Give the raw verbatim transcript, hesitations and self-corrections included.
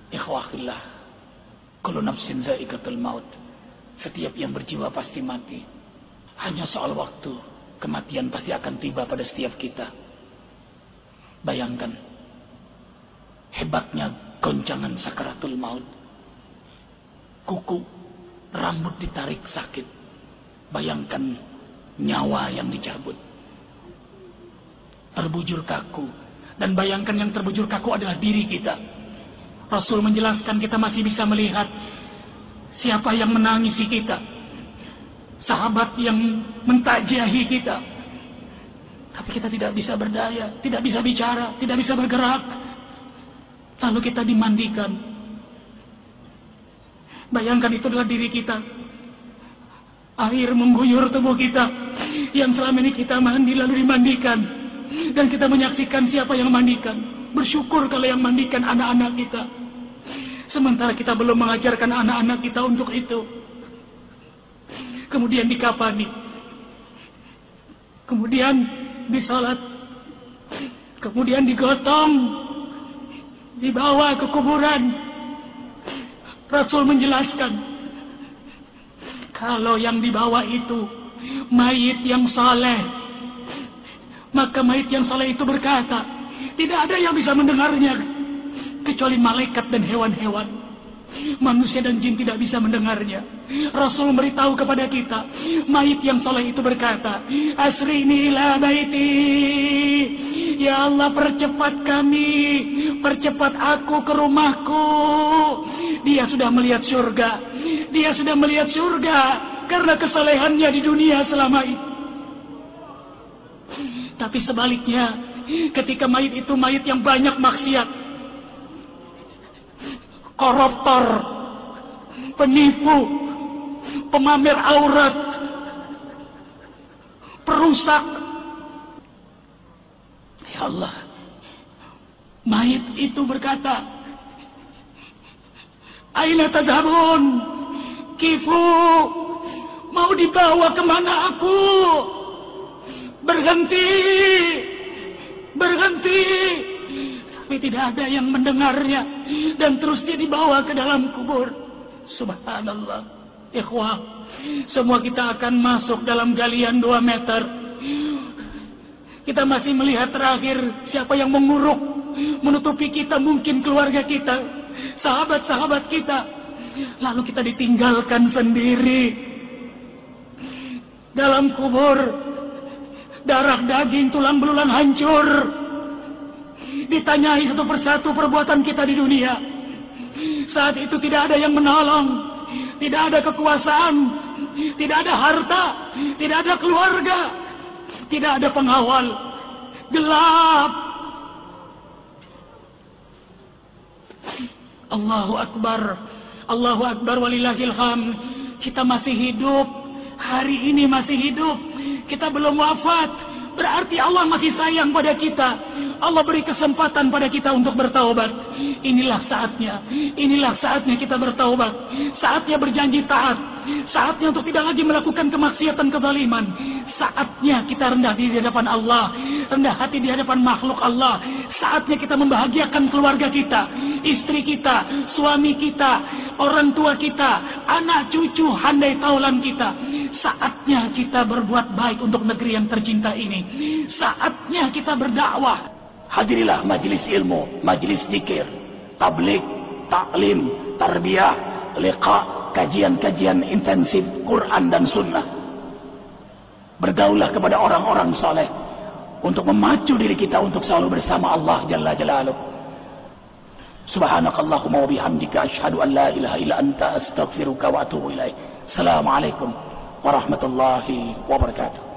Ikhwahillah, kullu nafsin za'iqatul maut. Setiap yang berjiwa pasti mati. Hanya soal waktu, kematian pasti akan tiba pada setiap kita. Bayangkan hebatnya goncangan sakaratul maut. Kuku, rambut ditarik sakit. Bayangkan nyawa yang dicabut. Terbujur kaku. Dan bayangkan yang terbujur kaku adalah diri kita. Rasul menjelaskan kita masih bisa melihat siapa yang menangisi kita. Sahabat yang mentajahi kita. Tapi kita tidak bisa berdaya, tidak bisa bicara, tidak bisa bergerak. Lalu kita dimandikan. Bayangkan itu adalah diri kita. Air mengguyur tubuh kita. Yang selama ini kita mandi lalu dimandikan. Dan kita menyaksikan siapa yang mandikan. Bersyukur kalau yang mandikan anak-anak kita. Sementara kita belum mengajarkan anak-anak kita untuk itu. Kemudian dikafani. Kemudian disalat. Kemudian digotong. Dibawa ke kuburan. Rasul menjelaskan. Kalau yang dibawa itu mayit yang saleh, maka mayit yang saleh itu berkata, tidak ada yang bisa mendengarnya kecuali malaikat dan hewan-hewan. Manusia dan jin tidak bisa mendengarnya. Rasul memberitahu kepada kita, mayit yang saleh itu berkata, asrini ila baiti, ya Allah percepat kami, percepat aku ke rumahku. Dia sudah melihat surga. Dia sudah melihat surga karena kesalehannya di dunia selama itu. Tapi sebaliknya, ketika mayit itu mayit yang banyak maksiat, koruptor, penipu, pemamer aurat, perusak. Ya Allah, mayit itu berkata, aina tadhabun? Kifu, mau dibawa kemana aku? Berhenti, berhenti. Tapi tidak ada yang mendengarnya. Dan terus dia dibawa ke dalam kubur. Subhanallah. Ikhwah, semua kita akan masuk dalam galian dua meter. Kita masih melihat terakhir siapa yang menguruk, menutupi kita, mungkin keluarga kita, sahabat-sahabat kita. Lalu kita ditinggalkan sendiri dalam kubur. Darah, daging, tulang belulang hancur. Ditanyai satu persatu perbuatan kita di dunia. Saat itu tidak ada yang menolong, tidak ada kekuasaan, tidak ada harta, tidak ada keluarga, tidak ada pengawal. Gelap. Allahu Akbar, Allahu Akbar walillahil hamd. Kita masih hidup, hari ini masih hidup. Kita belum wafat, berarti Allah masih sayang pada kita. Allah beri kesempatan pada kita untuk bertaubat. Inilah saatnya, inilah saatnya kita bertaubat. Saatnya berjanji taat. Saatnya untuk tidak lagi melakukan kemaksiatan, kezaliman. Saatnya kita rendah diri di hadapan Allah, rendah hati di hadapan makhluk Allah. Saatnya kita membahagiakan keluarga kita, istri kita, suami kita, orang tua kita, anak cucu, handai taulan kita. Saatnya kita berbuat baik untuk negeri yang tercinta ini. Saatnya kita berdakwah. Hadirilah majelis ilmu, majelis zikir, tablik, taklim, tarbiyah, liqa, kajian-kajian intensif Quran dan Sunnah. Bergaulah kepada orang-orang saleh untuk memacu diri kita untuk selalu bersama Allah Jalla Jalaluh. Subhanakallahumma wa bihamdika asyhadu an la ilaha illa anta astaghfiruka wa atubu ilaik. Assalamualaikum warahmatullahi wabarakatuh.